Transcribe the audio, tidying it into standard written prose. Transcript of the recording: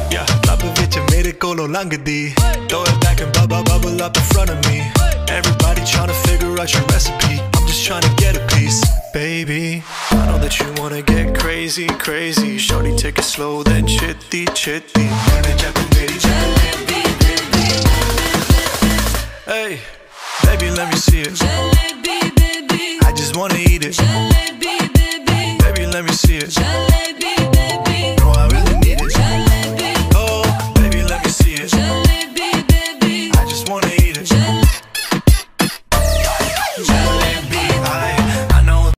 Yeah, ਲੱਭ ਵਿੱਚ ਮੇਰੇ ਕੋਲੋਂ ਲੰਘਦੀ Throw it back and bubble up in front of me Everybody trying to figure out your recipe I'm just trying to get a piece Baby, I know that you wanna get crazy, crazy Shorty take it slow, then chitty, chitty Hey, baby, let me see it Jalebi, baby I just wanna eat it Jalebi, baby Baby, let me see it